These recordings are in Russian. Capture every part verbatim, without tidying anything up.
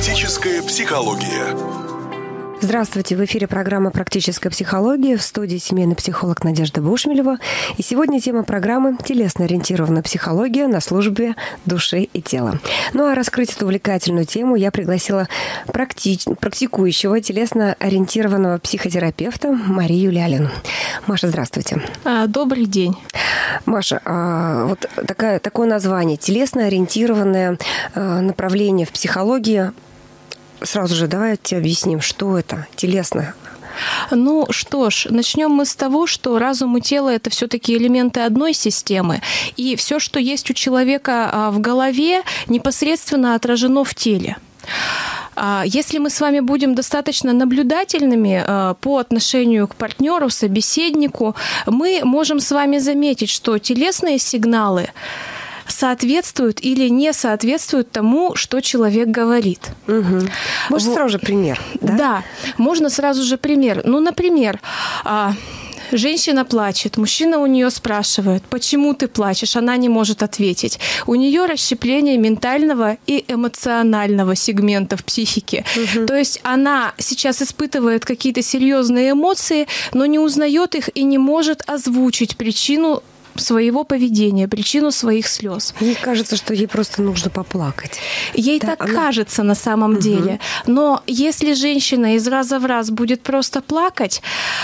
Практическая психология. Здравствуйте, в эфире программа «Практическая психология», в студии семейный психолог Надежда Бушмелева. И сегодня тема программы «Телесно-ориентированная психология на службе души и тела». Ну а раскрыть эту увлекательную тему я пригласила практи... практикующего телесно-ориентированного психотерапевта Марию Лялину. Маша, здравствуйте. Добрый день. Маша, вот такая, такое название «Телесно-ориентированное направление в психологии». Сразу же давайте объясним, что это телесно. Ну что ж, начнем мы с того, что разум и тело – это все-таки элементы одной системы, и все, что есть у человека в голове, непосредственно отражено в теле. Если мы с вами будем достаточно наблюдательными по отношению к партнеру, собеседнику, мы можем с вами заметить, что телесные сигналы соответствуют или не соответствуют тому, что человек говорит. Угу. Можно вот. сразу же пример? Да? Да, можно сразу же пример. Ну, например, женщина плачет, мужчина у нее спрашивает, почему ты плачешь? Она не может ответить. У нее расщепление ментального и эмоционального сегмента в психике. Угу. То есть она сейчас испытывает какие-то серьезные эмоции, но не узнает их и не может озвучить причину своего поведения, причину своих слез. Ей кажется, что ей просто нужно поплакать. Ей да, так она... кажется на самом угу. деле. Но если женщина из раза в раз будет просто плакать,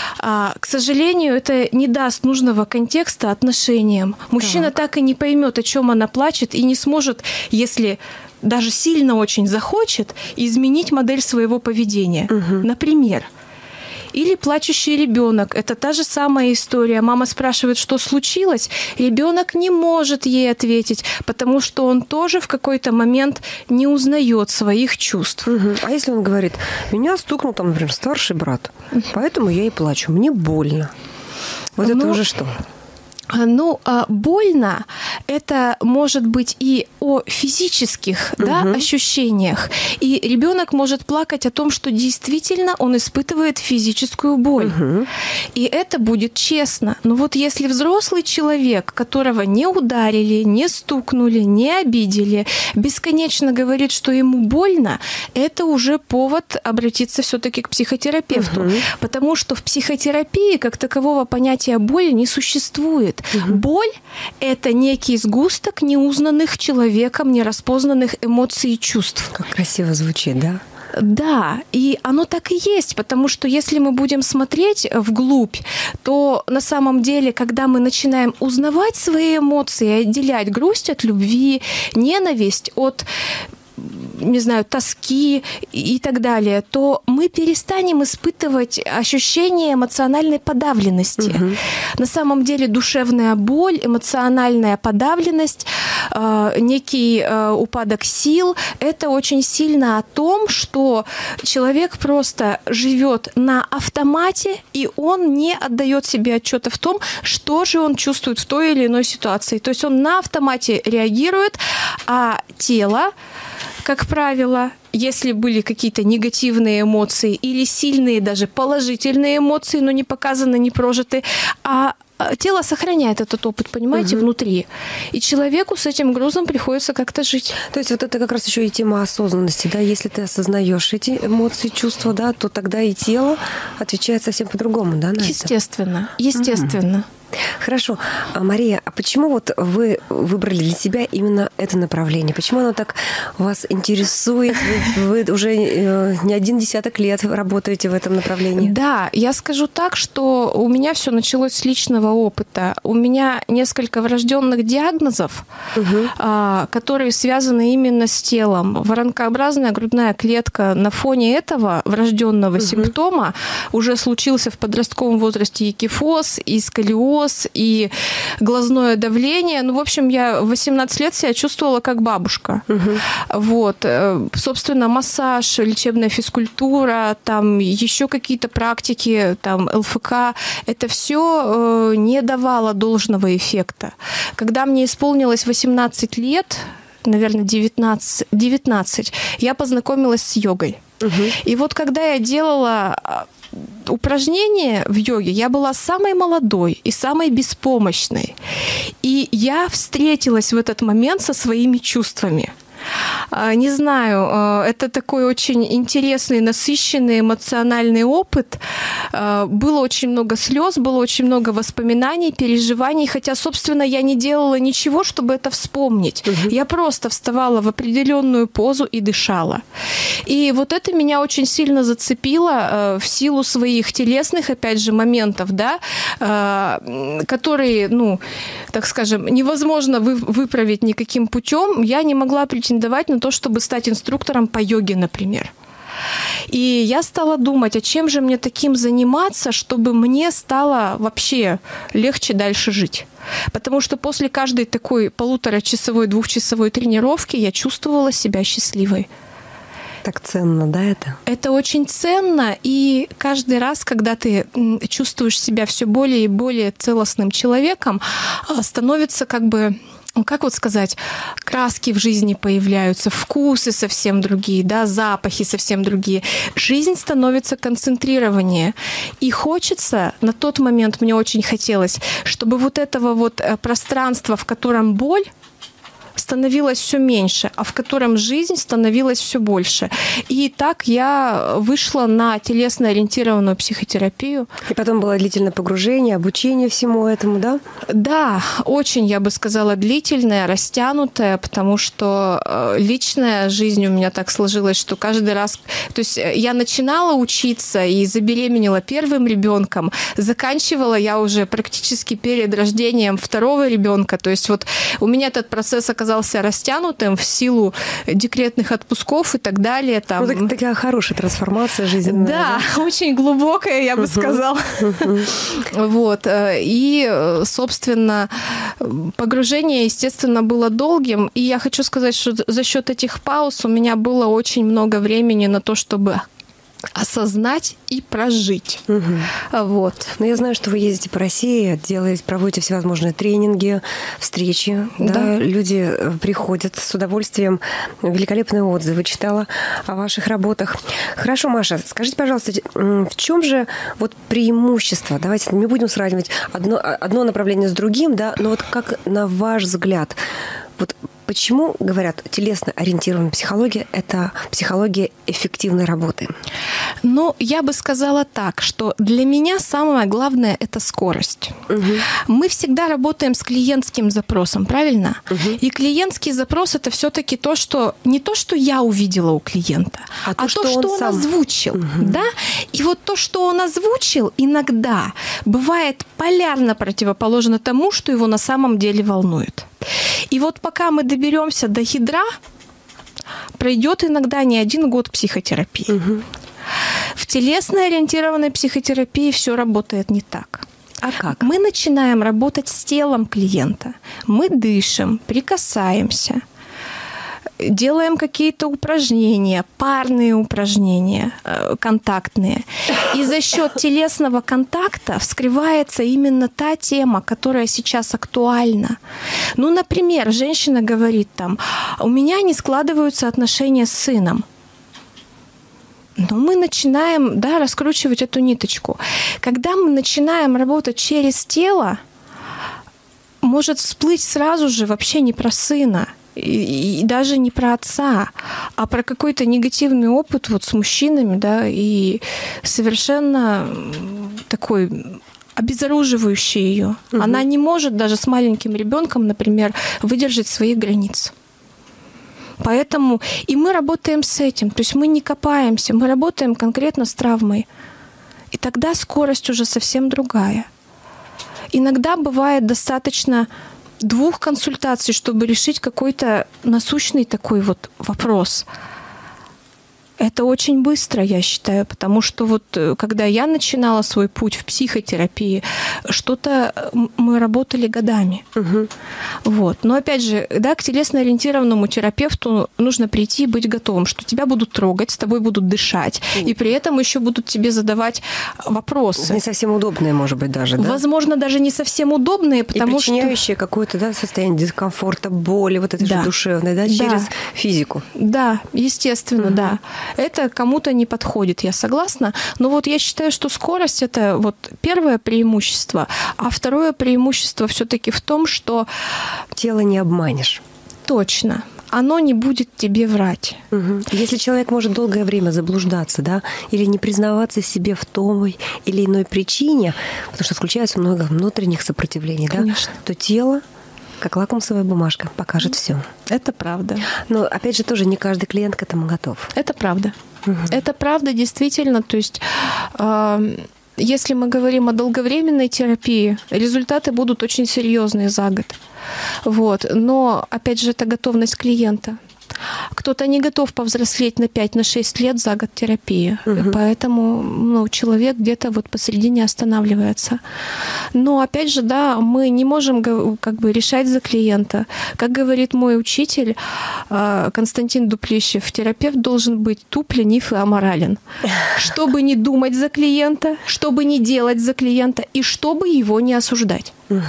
к сожалению, это не даст нужного контекста отношениям. Мужчина так, так и не поймет, о чем она плачет, и не сможет, если даже сильно очень захочет, изменить модель своего поведения. Угу. Например, или плачущий ребенок. Это та же самая история. Мама спрашивает, что случилось. Ребенок не может ей ответить, потому что он тоже в какой-то момент не узнает своих чувств. Угу. А если он говорит, меня стукнул, там, например, старший брат, поэтому я и плачу, мне больно. Вот Но... это уже что? Ну, больно – это может быть и о физических угу. да, ощущениях. И ребенок может плакать о том, что действительно он испытывает физическую боль. Угу. И это будет честно. Но вот если взрослый человек, которого не ударили, не стукнули, не обидели, бесконечно говорит, что ему больно, это уже повод обратиться все-таки к психотерапевту. Угу. Потому что в психотерапии как такового понятия боли не существует. Угу. Боль – это некий сгусток неузнанных человеком, нераспознанных эмоций и чувств. Как красиво звучит, да? Да, и оно так и есть, потому что если мы будем смотреть вглубь, то на самом деле, когда мы начинаем узнавать свои эмоции, отделять грусть от любви, ненависть от... не знаю, тоски и так далее, то мы перестанем испытывать ощущение эмоциональной подавленности. Угу. На самом деле душевная боль, эмоциональная подавленность, э, некий э, упадок сил – это очень сильно о том, что человек просто живет на автомате, и он не отдает себе отчета в том, что же он чувствует в той или иной ситуации. То есть он на автомате реагирует, а тело, как правило, если были какие-то негативные эмоции или сильные даже положительные эмоции, но не показаны, не прожиты, а тело сохраняет этот опыт, понимаете, угу. внутри. И человеку с этим грузом приходится как-то жить. То есть вот это как раз еще и тема осознанности, да? Если ты осознаешь эти эмоции, чувства, да, то тогда и тело отвечает совсем по-другому, да, на естественно, это? Естественно. Угу. Хорошо. Мария, а почему вот вы выбрали для себя именно это направление? Почему оно так вас интересует? Вы, вы уже не один десяток лет работаете в этом направлении. Да, я скажу так, что у меня все началось с личного опыта. У меня несколько врожденных диагнозов, угу. которые связаны именно с телом. Воронкообразная грудная клетка. На фоне этого врожденного угу. симптома уже случился в подростковом возрасте и кифоз, и сколиоз, и глазное давление. Ну, в общем, я в восемнадцать лет себя чувствовала как бабушка. Угу. Вот. Собственно, массаж, лечебная физкультура, там еще какие-то практики, там эл эф ка, это все не давало должного эффекта. Когда мне исполнилось восемнадцать лет, наверное, девятнадцать, девятнадцать, я познакомилась с йогой. Угу. И вот когда я делала упражнения в йоге, я была самой молодой и самой беспомощной. И я встретилась в этот момент со своими чувствами. Не знаю, это такой очень интересный, насыщенный эмоциональный опыт. Было очень много слез, было очень много воспоминаний, переживаний, хотя, собственно, я не делала ничего, чтобы это вспомнить. Угу. Я просто вставала в определенную позу и дышала. И вот это меня очень сильно зацепило в силу своих телесных, опять же, моментов, да, которые, ну, так скажем, невозможно выправить никаким путем. Я не могла претендовать на то, чтобы стать инструктором по йоге, например. И я стала думать, а чем же мне таким заниматься, чтобы мне стало вообще легче дальше жить. Потому что после каждой такой полуторачасовой, двухчасовой тренировки я чувствовала себя счастливой. Так ценно, да, это? Это очень ценно, и каждый раз, когда ты чувствуешь себя все более и более целостным человеком, становится как бы... Как вот сказать, краски в жизни появляются, вкусы совсем другие, да, запахи совсем другие. Жизнь становится концентрированнее. И хочется, на тот момент мне очень хотелось, чтобы вот этого вот пространства, в котором боль, становилось все меньше, а в котором жизнь становилась все больше. И так я вышла на телесно-ориентированную психотерапию. И потом было длительное погружение, обучение всему этому, да? Да, очень, я бы сказала, длительное, растянутое, потому что личная жизнь у меня так сложилась, что каждый раз... То есть я начинала учиться и забеременела первым ребенком, заканчивала я уже практически перед рождением второго ребенка. То есть вот у меня этот процесс оказался растянутым в силу декретных отпусков и так далее. Там. Ну, так, такая хорошая трансформация жизненная. Да, да, очень глубокая, я бы uh-huh. сказала. Uh-huh. Вот. И, собственно, погружение, естественно, было долгим. И я хочу сказать, что за счет этих пауз у меня было очень много времени на то, чтобы осознать и прожить. Угу. Вот. Но я знаю, что вы ездите по России, делаете, проводите всевозможные тренинги, встречи. Да. Да? Люди приходят с удовольствием. Великолепные отзывы читала о ваших работах. Хорошо, Маша, скажите, пожалуйста, в чем же вот преимущество? Давайте не будем сравнивать одно, одно направление с другим, да, но вот как на ваш взгляд, вот почему, говорят, телесно-ориентированная психология – это психология эффективной работы? Ну, я бы сказала так, что для меня самое главное – это скорость. Угу. Мы всегда работаем с клиентским запросом, правильно? Угу. И клиентский запрос – это все-таки то, что не то, что я увидела у клиента, а, а то, что, что он, он сам... озвучил. Угу. Да? И вот то, что он озвучил, иногда бывает полярно противоположно тому, что его на самом деле волнует. И вот пока мы доберемся до ядра, пройдет иногда не один год психотерапии. Угу. В телесно-ориентированной психотерапии все работает не так. А как? Мы начинаем работать с телом клиента. Мы дышим, прикасаемся, делаем какие-то упражнения, парные упражнения, контактные. И за счет телесного контакта вскрывается именно та тема, которая сейчас актуальна. Ну, например, женщина говорит там, у меня не складываются отношения с сыном. Но мы начинаем, да, раскручивать эту ниточку. Когда мы начинаем работать через тело, может всплыть сразу же вообще не про сына, и, и даже не про отца, а про какой-то негативный опыт вот с мужчинами, да, и совершенно такой обезоруживающий ее. Угу. Она не может даже с маленьким ребенком, например, выдержать своих границ. Поэтому и мы работаем с этим, то есть мы не копаемся, мы работаем конкретно с травмой. И тогда скорость уже совсем другая. Иногда бывает достаточно двух консультаций, чтобы решить какой-то насущный такой вот вопрос. Это очень быстро, я считаю, потому что вот когда я начинала свой путь в психотерапии, что-то мы работали годами. Угу. Вот. Но опять же, да, к телесно-ориентированному терапевту нужно прийти и быть готовым, что тебя будут трогать, с тобой будут дышать, и при этом еще будут тебе задавать вопросы. Не совсем удобные, может быть, даже, да? Возможно, даже не совсем удобные, потому и причиняющие что... какое-то, да, состояние дискомфорта, боли, вот этой да. же душевной, да, через да. физику. Да, естественно, угу. да. Это кому-то не подходит, я согласна. Но вот я считаю, что скорость – это вот первое преимущество, а второе преимущество все-таки в том, что… Тело не обманешь. Точно. оно не будет тебе врать. Угу. Если человек может долгое время заблуждаться, да, или не признаваться себе в той или иной причине, потому что включается много внутренних сопротивлений, Конечно. Да, то тело, как лакмусовая бумажка, покажет все. Это правда. Но, опять же, тоже не каждый клиент к этому готов. Это правда. Угу. Это правда, действительно. То есть, э, если мы говорим о долговременной терапии, результаты будут очень серьезные за год. Вот. Но, опять же, это готовность клиента. Кто-то не готов повзрослеть на пять-шесть лет за год терапии. Угу. Поэтому ну, человек где-то вот посередине останавливается. Но опять же, да, мы не можем как бы решать за клиента. Как говорит мой учитель Константин Дуплищев, терапевт должен быть туп, ленив и аморален. Чтобы не думать за клиента, чтобы не делать за клиента и чтобы его не осуждать. Угу.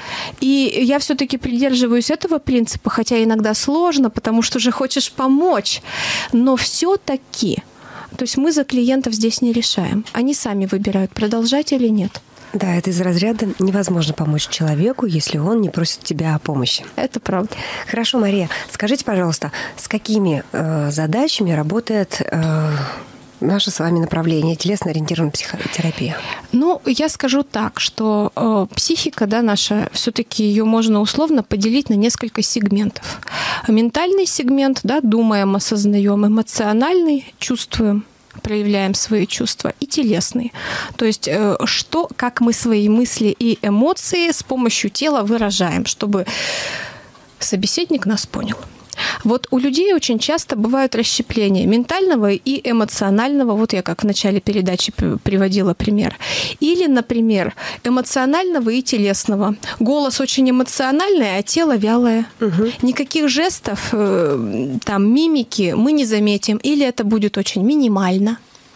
И я все-таки придерживаюсь этого принципа, хотя иногда сложно, потому что же хочешь помочь. Но все-таки, то есть мы за клиентов здесь не решаем. Они сами выбирают, продолжать или нет. Да, это из разряда невозможно помочь человеку, если он не просит тебя о помощи. Это правда. Хорошо, Мария, скажите, пожалуйста, с какими э, задачами работает э, наше с вами направление, телесно-ориентированная психотерапия? Ну, я скажу так, что э, психика, да, наша, все-таки ее можно условно поделить на несколько сегментов. Ментальный сегмент, да, думаем, осознаем, эмоциональный, чувствуем, проявляем свои чувства, и телесный. То есть, э, что, как мы свои мысли и эмоции с помощью тела выражаем, чтобы собеседник нас понял. Вот у людей очень часто бывают расщепления ментального и эмоционального. Вот я как в начале передачи приводила пример. Или, например, эмоционального и телесного. Голос очень эмоциональный, а тело вялое. Угу. Никаких жестов, там, мимики мы не заметим. Или это будет очень минимально.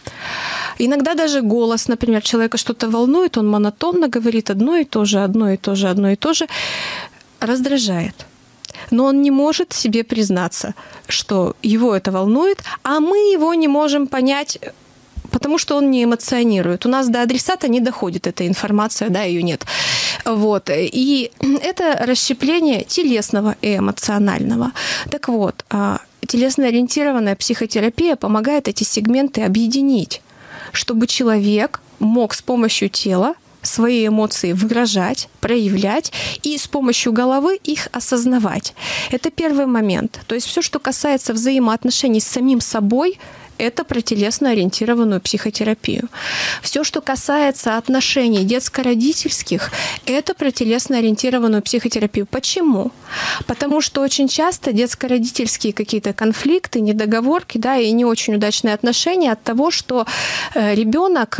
Иногда даже голос, например, человека что-то волнует, он монотонно говорит одно и то же, одно и то же, одно и то же, раздражает. Но он не может себе признаться, что его это волнует, а мы его не можем понять, потому что он не эмоционирует. У нас до адресата не доходит эта информация, да, ее нет. Вот. И это расщепление телесного и эмоционального. Так вот, телесно-ориентированная психотерапия помогает эти сегменты объединить, чтобы человек мог с помощью тела свои эмоции выражать, проявлять и с помощью головы их осознавать. Это первый момент. То есть все, что касается взаимоотношений с самим собой, это про телесно-ориентированную психотерапию. Все, что касается отношений детско-родительских, это про телесно-ориентированную психотерапию. Почему? Потому что очень часто детско-родительские какие-то конфликты, недоговорки, да, и не очень удачные отношения от того, что ребенок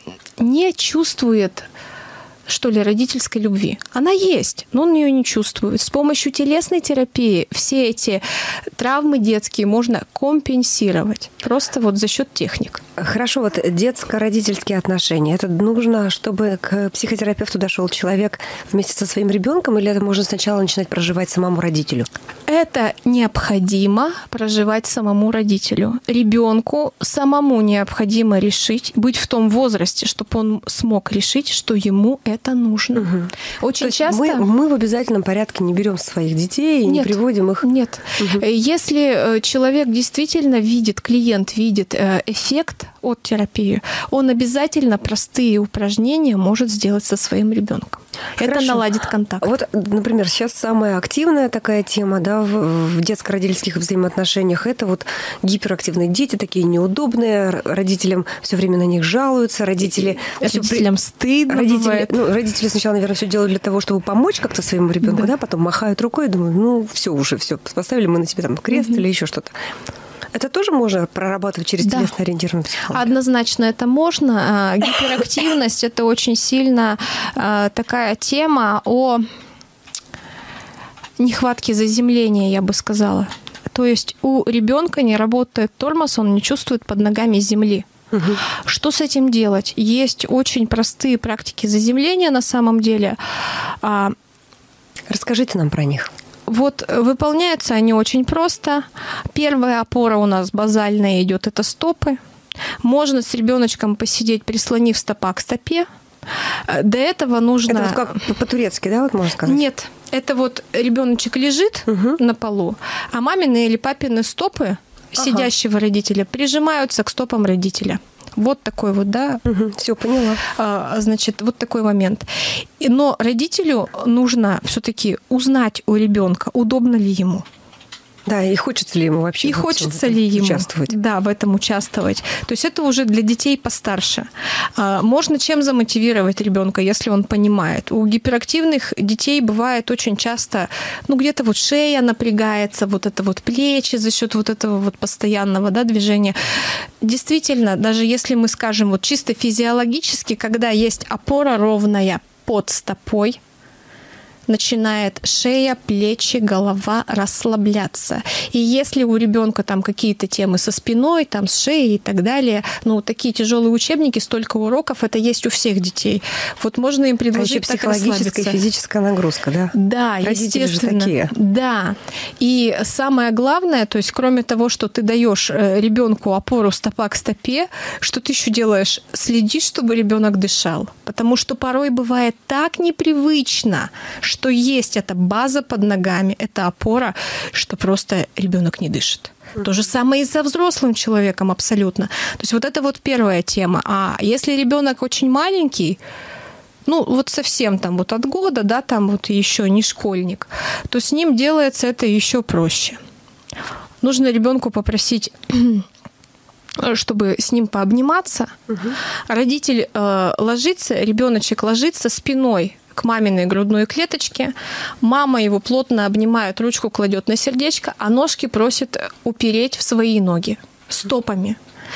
не чувствует, что ли, родительской любви. Она есть, но он ее не чувствует. С помощью телесной терапии все эти травмы детские можно компенсировать. Просто вот за счет техник. Хорошо, вот детско-родительские отношения. Это нужно, чтобы к психотерапевту дошел человек вместе со своим ребенком, или это можно сначала начинать проживать самому родителю? Это необходимо проживать самому родителю. Ребенку самому необходимо решить, быть в том возрасте, чтобы он смог решить, что ему это это нужно. Угу. Очень То часто... Мы, мы в обязательном порядке не берем своих детей и нет, не приводим их... Нет. Угу. Если человек действительно видит, клиент видит эффект от терапии, он обязательно простые упражнения может сделать со своим ребенком. Это наладит контакт. Вот, например, сейчас самая активная такая тема, да, в, в детско-родительских взаимоотношениях, это вот гиперактивные дети, такие неудобные, родителям все время на них жалуются, родители... Родителям при... стыдно родители, бывает. Ну, родители сначала, наверное, все делают для того, чтобы помочь как-то своему ребенку, да, да потом махают рукой и думают, ну, все уже, все, поставили мы на тебе там крест угу. или еще что-то. Это тоже можно прорабатывать через да. телесно-ориентированную психологию? Однозначно это можно. Гиперактивность – это очень сильно такая тема о нехватке заземления, я бы сказала. То есть у ребенка не работает тормоз, он не чувствует под ногами земли. Угу. Что с этим делать? Есть очень простые практики заземления на самом деле. Расскажите нам про них. Вот выполняются они очень просто. Первая опора у нас базальная идет, это стопы. Можно с ребеночком посидеть, прислонив стопа к стопе. До этого нужно... Это вот как по-турецки, да, вот можно сказать? Нет. Это вот ребеночек лежит угу. на полу, а мамины или папины стопы ага. сидящего родителя прижимаются к стопам родителя. Вот такой вот, да. Угу, все поняла. А, значит, вот такой момент. Но родителю нужно все-таки узнать у ребенка, удобно ли ему. Да, и хочется ли ему вообще и хочется ли ему участвовать. Да, в этом участвовать. То есть это уже для детей постарше. Можно чем замотивировать ребенка, если он понимает. У гиперактивных детей бывает очень часто, ну, где-то вот шея напрягается, вот это вот плечи за счет вот этого вот постоянного, да, движения. Действительно, даже если мы скажем вот чисто физиологически, когда есть опора ровная под стопой, начинает шея, плечи, голова расслабляться. И если у ребенка там какие-то темы со спиной, там с шеей и так далее, ну, такие тяжелые учебники, столько уроков, это есть у всех детей. Вот можно им предложить а еще так расслабиться. Психологическая, физическая нагрузка, да? Да, родители естественно. Же такие. Да. И самое главное, то есть кроме того, что ты даешь ребенку опору стопа к стопе, что ты еще делаешь? Следишь, чтобы ребенок дышал. Потому что порой бывает так непривычно, что есть эта база под ногами, эта опора, что просто ребенок не дышит. Mm-hmm. То же самое и со взрослым человеком абсолютно. То есть вот это вот первая тема. А если ребенок очень маленький, ну вот совсем там вот от года, да, там вот еще не школьник, то с ним делается это еще проще. Нужно ребенку попросить, чтобы с ним пообниматься. Угу. Родитель э, ложится, ребеночек ложится спиной к маминой грудной клеточке. Мама его плотно обнимает, ручку кладет на сердечко, а ножки просит упереть в свои ноги стопами.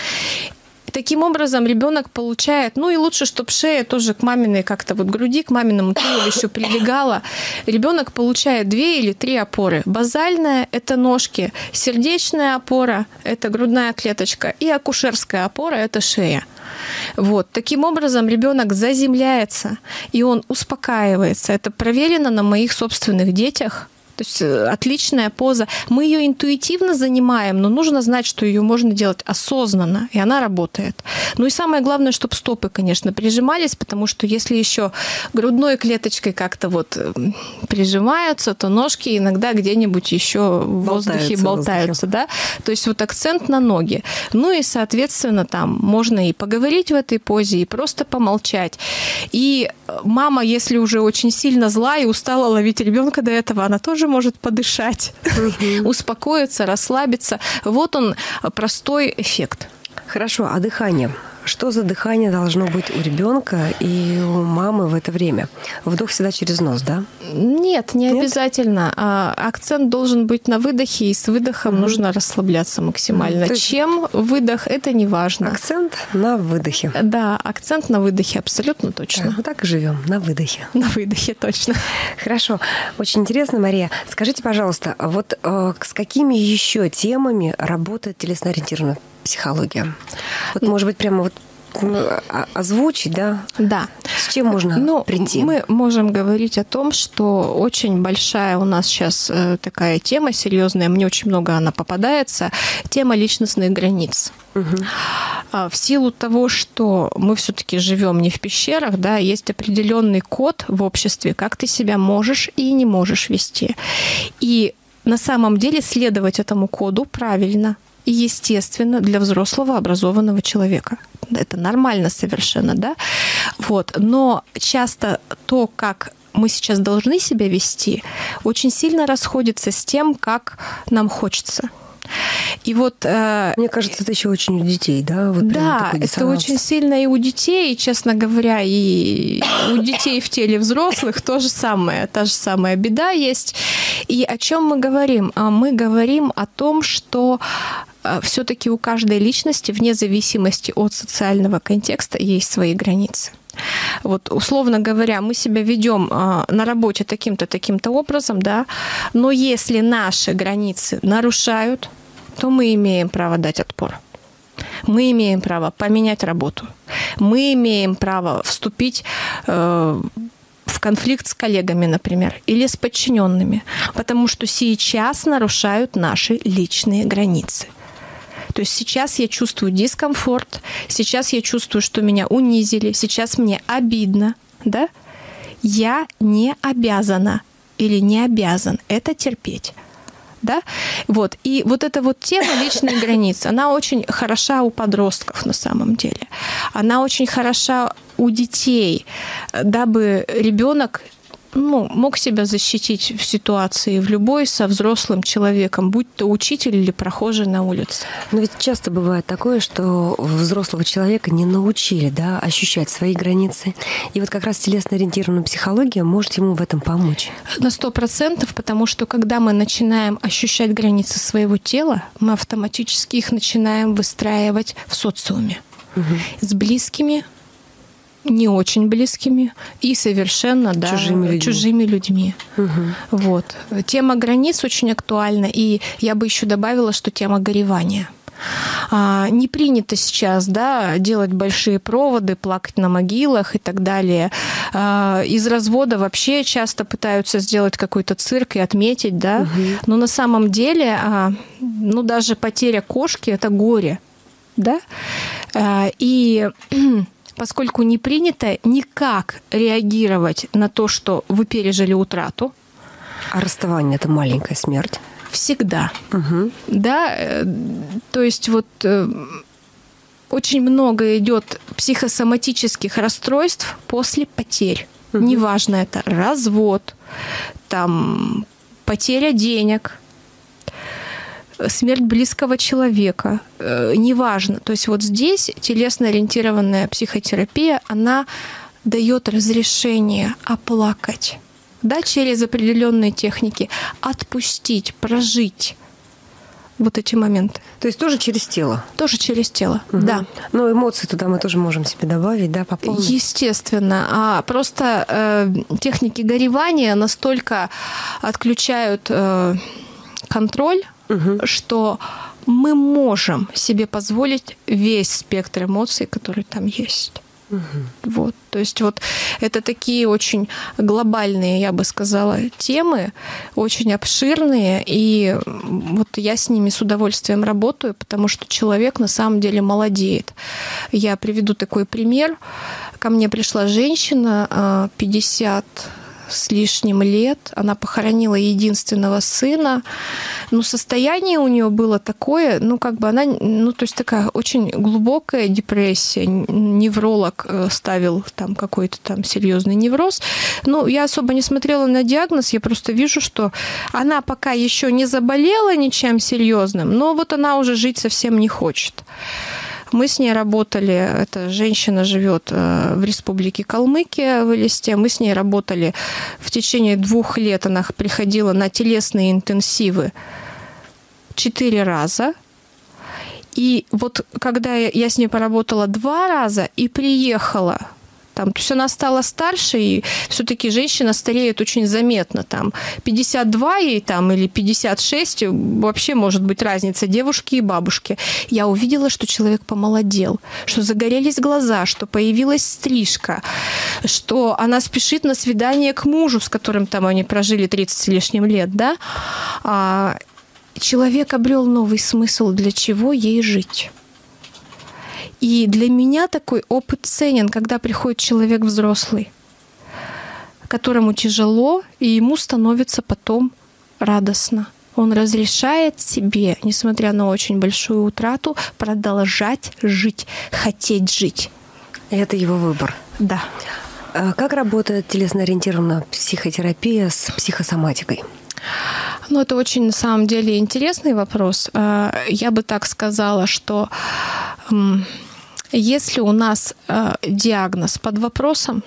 Таким образом, ребенок получает, ну и лучше, чтобы шея тоже к маминой как-то вот груди, к маминому туловищу прилегала. Ребенок получает две или три опоры. Базальная – это ножки, сердечная опора – это грудная клеточка, и акушерская опора – это шея. Вот. Таким образом, ребенок заземляется, и он успокаивается. Это проверено на моих собственных детях. То есть отличная поза. Мы ее интуитивно занимаем, но нужно знать, что ее можно делать осознанно, и она работает. Ну и самое главное, чтобы стопы, конечно, прижимались, потому что если еще грудной клеточкой как-то вот прижимаются, то ножки иногда где-нибудь еще в воздухе болтаются, болтаются, да? То есть вот акцент на ноги. Ну и, соответственно, там можно и поговорить в этой позе, и просто помолчать. И мама, если уже очень сильно зла и устала ловить ребенка до этого, она тоже может подышать, угу. успокоиться, расслабиться. Вот он, простой эффект. Хорошо, а дыхание? Что за дыхание должно быть у ребенка и у мамы в это время? Вдох всегда через нос, да? Нет, не Нет? обязательно. А, акцент должен быть на выдохе, и с выдохом mm-hmm. нужно расслабляться максимально. Mm-hmm. Чем выдох, это не важно. Акцент на выдохе. Да, акцент на выдохе, абсолютно точно. Да, вот так и живем, на выдохе. На выдохе, точно. Хорошо. Очень интересно, Мария. Скажите, пожалуйста, вот э, с какими еще темами работает телесно-ориентированная психология? Вот, может быть, прямо вот озвучить, да? Да. С чем можно ну, прийти? Мы можем говорить о том, что очень большая у нас сейчас такая тема серьезная, мне очень много она попадается, тема личностных границ. Угу. В силу того, что мы все-таки живем не в пещерах, да, есть определенный код в обществе, как ты себя можешь и не можешь вести. И на самом деле следовать этому коду правильно и естественно для взрослого образованного человека. Это нормально совершенно, да? Вот. Но часто то, как мы сейчас должны себя вести, очень сильно расходится с тем, как нам хочется. И вот, мне кажется, это еще очень у детей, да? Вот да, это очень сильно и у детей, и, честно говоря, и у детей в теле взрослых то же самое, та же самая беда есть. И о чем мы говорим? Мы говорим о том, что все-таки у каждой личности, вне зависимости от социального контекста, есть свои границы. Вот, условно говоря, мы себя ведем на работе таким-то, таким-то образом, да, но если наши границы нарушают, то мы имеем право дать отпор. Мы имеем право поменять работу. Мы имеем право вступить э, в конфликт с коллегами, например, или с подчиненными, потому что сейчас нарушают наши личные границы. То есть сейчас я чувствую дискомфорт, сейчас я чувствую, что меня унизили, сейчас мне обидно, да? Я не обязана или не обязан это терпеть. Да? Вот. И вот эта вот тема личной границы, она очень хороша у подростков на самом деле. Она очень хороша у детей, дабы ребенок ну, мог себя защитить в ситуации в любой со взрослым человеком, будь то учитель или прохожий на улице. Но ведь часто бывает такое, что взрослого человека не научили, да, ощущать свои границы. И вот как раз телесно-ориентированная психология может ему в этом помочь. На сто процентов, потому что когда мы начинаем ощущать границы своего тела, мы автоматически их начинаем выстраивать в социуме. Угу. С близкими, не очень близкими и совершенно да, чужими людьми. Чужими людьми. Угу. Вот. Тема границ очень актуальна, и я бы еще добавила, что тема горевания. А, не принято сейчас да, делать большие проводы, плакать на могилах и так далее. А, из развода вообще часто пытаются сделать какой-то цирк и отметить, да? Угу. Но на самом деле а, ну, даже потеря кошки – это горе. Да? А, и поскольку не принято никак реагировать на то, что вы пережили утрату. А расставание – это маленькая смерть? Всегда. Угу. Да, то есть вот очень много идет психосоматических расстройств после потерь. Угу. Неважно, это развод, там, потеря денег, смерть близкого человека, э, неважно. То есть вот здесь телесно-ориентированная психотерапия, она дает разрешение оплакать, да, через определенные техники, отпустить, прожить вот эти моменты. То есть тоже через тело? Тоже через тело, угу. Да. Но эмоции туда мы тоже можем себе добавить, да, пополнить? Естественно. А просто э, техники горевания настолько отключают э, контроль, угу. что мы можем себе позволить весь спектр эмоций, которые там есть. Угу. Вот. То есть вот это такие очень глобальные, я бы сказала, темы, очень обширные, и вот я с ними с удовольствием работаю, потому что человек на самом деле молодеет. Я приведу такой пример. Ко мне пришла женщина, пятьдесят с лишним лет. Она похоронила единственного сына. Ну, состояние у нее было такое, ну, как бы она, ну, то есть такая очень глубокая депрессия. Невролог ставил там какой-то там серьезный невроз. Ну, я особо не смотрела на диагноз, я просто вижу, что она пока еще не заболела ничем серьезным, но вот она уже жить совсем не хочет. Мы с ней работали, эта женщина живет в республике Калмыкия, в Элисте. Мы с ней работали в течение двух лет. Она приходила на телесные интенсивы четыре раза. И вот когда я с ней поработала два раза и приехала, там, то есть она стала старше, и все-таки женщина стареет очень заметно. Там, пятьдесят два ей там, или пятьдесят шесть, вообще может быть разница девушки и бабушки. Я увидела, что человек помолодел, что загорелись глаза, что появилась стрижка, что она спешит на свидание к мужу, с которым там они прожили тридцать с лишним лет. Да? А человек обрел новый смысл, для чего ей жить. И для меня такой опыт ценен, когда приходит человек взрослый, которому тяжело, и ему становится потом радостно. Он разрешает себе, несмотря на очень большую утрату, продолжать жить, хотеть жить. И это его выбор. Да. А как работает телесно-ориентированная психотерапия с психосоматикой? Ну, это очень, на самом деле, интересный вопрос. Я бы так сказала, что если у нас диагноз под вопросом,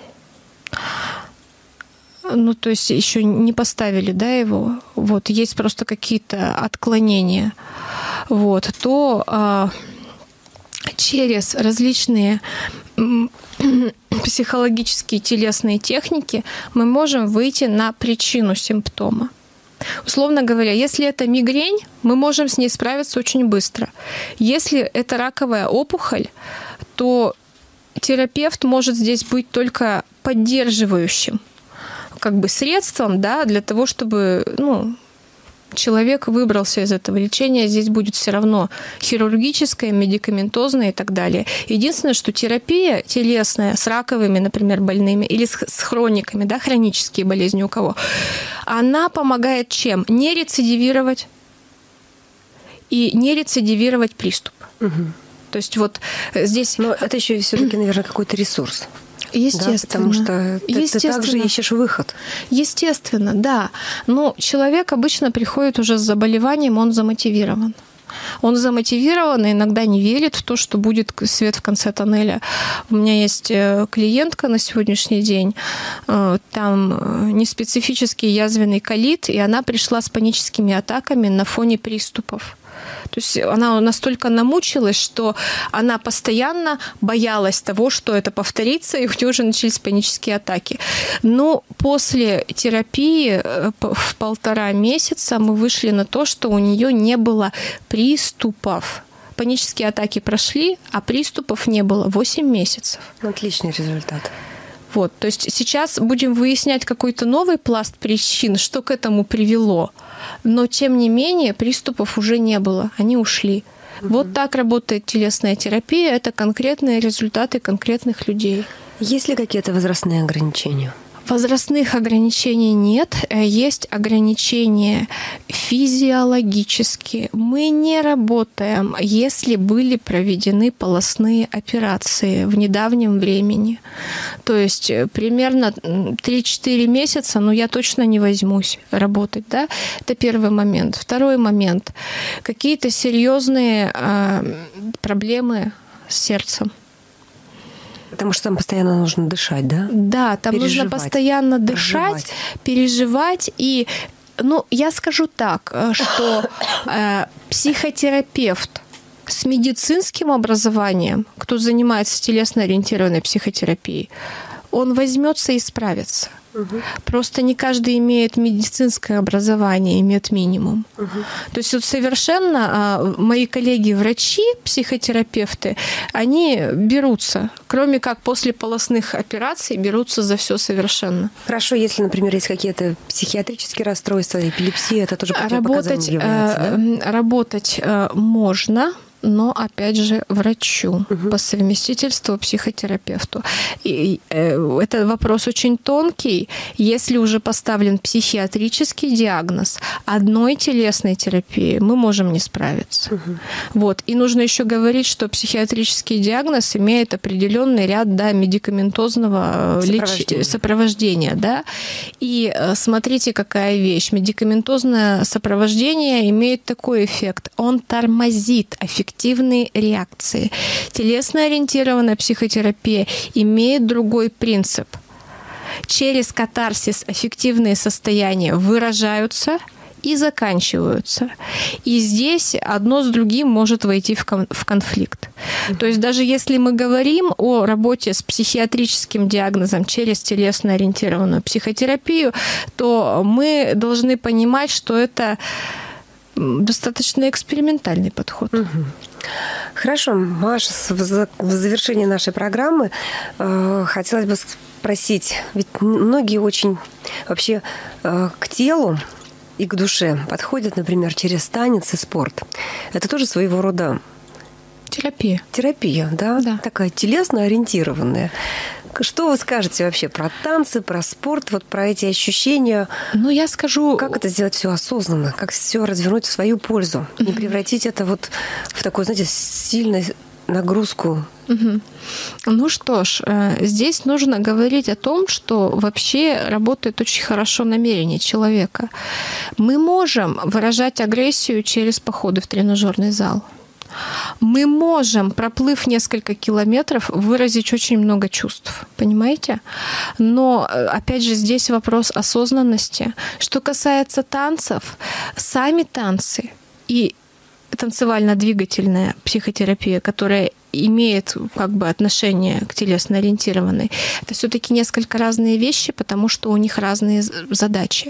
ну, то есть еще не поставили, да, его, вот, есть просто какие-то отклонения, вот, то через различные психологические телесные техники мы можем выйти на причину симптома. Условно говоря, если это мигрень, мы можем с ней справиться очень быстро. Если это раковая опухоль, то терапевт может здесь быть только поддерживающим как бы средством, да, для того, чтобы, ну, человек выбрался из этого лечения, здесь будет все равно хирургическое, медикаментозное и так далее. Единственное, что терапия телесная с раковыми, например, больными или с, с хрониками, да, хронические болезни у кого, она помогает чем? Не рецидивировать и не рецидивировать приступ. Угу. То есть вот здесь... Но это еще все-таки, наверное, какой-то ресурс. Естественно. Да, потому что ты, ты также ищешь выход. Естественно, да. Но человек обычно приходит уже с заболеванием, он замотивирован. Он замотивирован и иногда не верит в то, что будет свет в конце тоннеля. У меня есть клиентка на сегодняшний день, там неспецифический язвенный колит, и она пришла с паническими атаками на фоне приступов. То есть она настолько намучилась, что она постоянно боялась того, что это повторится, и у нее уже начались панические атаки. Но после терапии в полтора месяца мы вышли на то, что у нее не было приступов. Панические атаки прошли, а приступов не было восемь месяцев. Отличный результат. Вот, то есть сейчас будем выяснять какой-то новый пласт причин, что к этому привело. Но, тем не менее, приступов уже не было, они ушли. Угу. Вот так работает телесная терапия. Это конкретные результаты конкретных людей. Есть ли какие-то возрастные ограничения? Возрастных ограничений нет, есть ограничения физиологические. Мы не работаем, если были проведены полостные операции в недавнем времени. То есть примерно три-четыре месяца, но я точно не возьмусь работать. Да? Это первый момент. Второй момент. Какие-то серьезные э, проблемы с сердцем. Потому что там постоянно нужно дышать, да? Да, там переживать, нужно постоянно дышать, проживать. переживать. И, ну, я скажу так, что э, психотерапевт с медицинским образованием, кто занимается телесно-ориентированной психотерапией, он возьмется и справится. Угу. Просто не каждый имеет медицинское образование, имеет минимум. Угу. То есть вот совершенно мои коллеги-врачи, психотерапевты, они берутся, кроме как после полостных операций, берутся за все совершенно. Хорошо, если, например, есть какие-то психиатрические расстройства, эпилепсия, это тоже противопоказанием является, да? Работать можно, но, опять же, врачу, угу. по совместительству психотерапевту. И это вопрос очень тонкий. Если уже поставлен психиатрический диагноз, одной телесной терапии мы можем не справиться. Угу. Вот. И нужно еще говорить, что психиатрический диагноз имеет определенный ряд, да, медикаментозного сопровождения. Леч... сопровождения. Да? И смотрите, какая вещь. Медикаментозное сопровождение имеет такой эффект. Он тормозит эффективность реакции. Телесно-ориентированная психотерапия имеет другой принцип. Через катарсис аффективные состояния выражаются и заканчиваются. И здесь одно с другим может войти в конфликт. То есть даже если мы говорим о работе с психиатрическим диагнозом через телесно-ориентированную психотерапию, то мы должны понимать, что это достаточно экспериментальный подход. Угу. Хорошо, Маша, в завершении нашей программы э, хотелось бы спросить, ведь многие очень вообще э, к телу и к душе подходят, например, через танец и спорт. Это тоже своего рода терапия. Терапия, да? Да. Такая телесно-ориентированная. Что вы скажете вообще про танцы, про спорт, вот про эти ощущения? Ну, я скажу... Как это сделать все осознанно? Как все развернуть в свою пользу? Не превратить это вот в такую, знаете, сильную нагрузку? Угу. Ну что ж, здесь нужно говорить о том, что вообще работает очень хорошо намерение человека. Мы можем выражать агрессию через походы в тренажерный зал. Мы можем, проплыв несколько километров, выразить очень много чувств, понимаете? Но, опять же, здесь вопрос осознанности. Что касается танцев, сами танцы и танцевально-двигательная психотерапия, которая имеет как бы отношение к телесно-ориентированной, это все-таки несколько разные вещи, потому что у них разные задачи.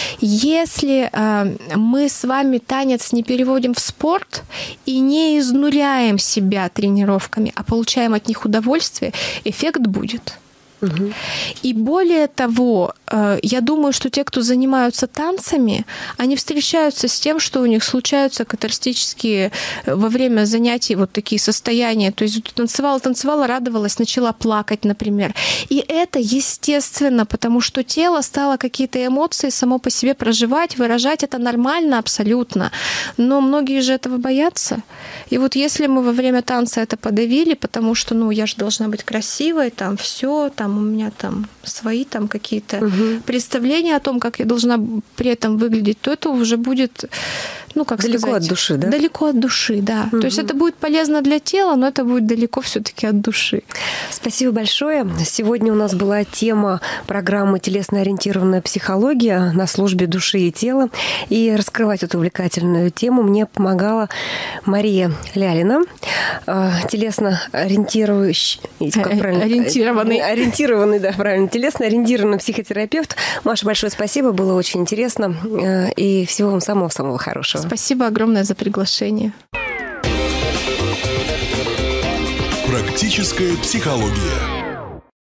Если э, мы с вами танец не переводим в спорт и не изнуряем себя тренировками, а получаем от них удовольствие, эффект будет. Угу. И более того, я думаю, что те, кто занимаются танцами, они встречаются с тем, что у них случаются катарсические во время занятий вот такие состояния. То есть танцевала, танцевала, радовалась, начала плакать, например. И это естественно, потому что тело стало какие-то эмоции само по себе проживать, выражать. Это нормально абсолютно. Но многие же этого боятся. И вот если мы во время танца это подавили, потому что, ну, я же должна быть красивой, там все, там у меня там свои там какие-то угу. представления о том, как я должна при этом выглядеть, то это уже будет, ну, как далеко сказать... от души, да? Далеко от души, да. Угу. То есть это будет полезно для тела, но это будет далеко все-таки от души. Спасибо большое. Сегодня у нас была тема программы «Телесно-ориентированная психология» на службе души и тела. И раскрывать эту увлекательную тему мне помогала Мария Лялина, телесно-ориентирующий... Ориентированный. Ориентированный, да, правильно. Телесно-ориентированный психотерапевт. Маша, большое спасибо, было очень интересно. И всего вам самого-самого хорошего. Спасибо огромное за приглашение. Практическая психология.